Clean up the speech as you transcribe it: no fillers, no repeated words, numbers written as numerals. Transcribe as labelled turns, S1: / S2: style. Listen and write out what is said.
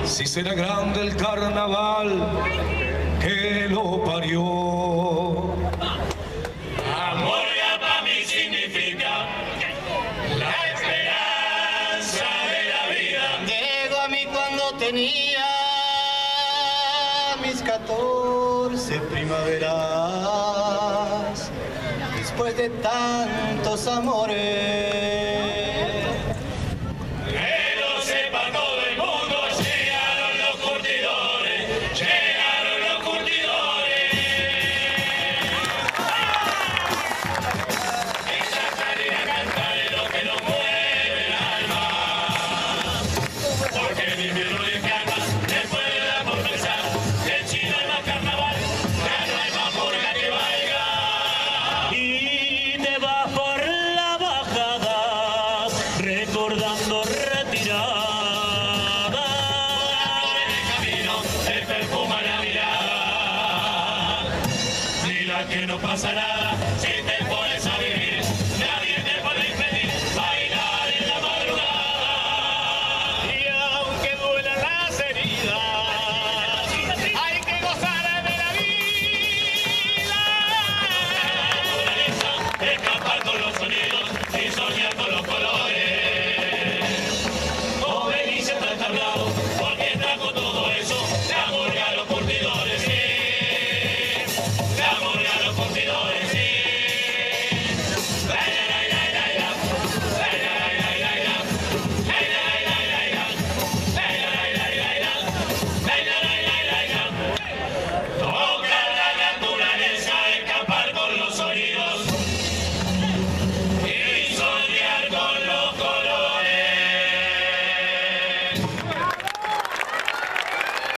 S1: Si será grande el carnaval que lo parió.
S2: Amor ya para mí significa la esperanza de la vida.
S3: Llegó a mí cuando tenía mis 14 primaveras, después de tantos amores.
S2: Recordando retirada, en el camino se perfuma la mirada, dile que no pasa nada.